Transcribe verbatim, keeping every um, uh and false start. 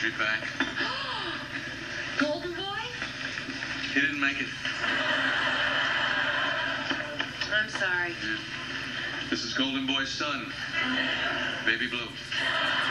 laundry pack. Golden Boy? He didn't make it. I'm sorry. Yeah. This is Golden Boy's son, Baby Blue.